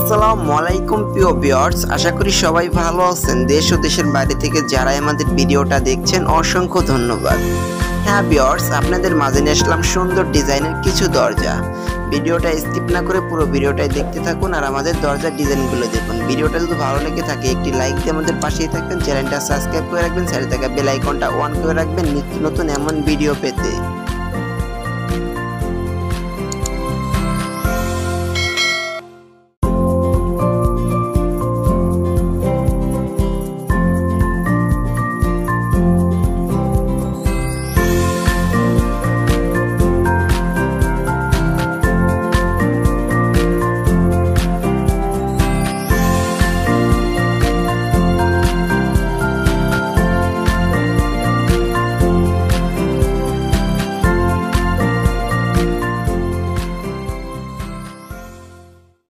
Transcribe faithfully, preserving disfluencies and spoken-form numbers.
আসসালামু আলাইকুম প্রিয় ভিউয়ার্স, আশা করি সবাই ভালো আছেন। দেশ ও দেশের বাইরে থেকে যারা আমাদের ভিডিওটা দেখছেন অসংখ্য ধন্যবাদ। হ্যাঁ ভিউয়ার্স, আপনাদের মাঝে নিয়ে আসলাম সুন্দর ডিজাইনের কিছু দরজা। ভিডিওটা স্কিপ না করে পুরো ভিডিওটাই দেখতে থাকুন আর আমাদের দরজার ডিজাইনগুলো দেখুন। ভিডিওটা যদি ভালো লেগে থাকে একটি লাইক দিয়ে আমাদের পাশেই থাকবেন, চ্যানেলটা সাবস্ক্রাইব করে রাখবেন, সাইডে থাকা বেল আইকনটা অন করে রাখবেন নিত্য নতুন এমন ভিডিও পেতে।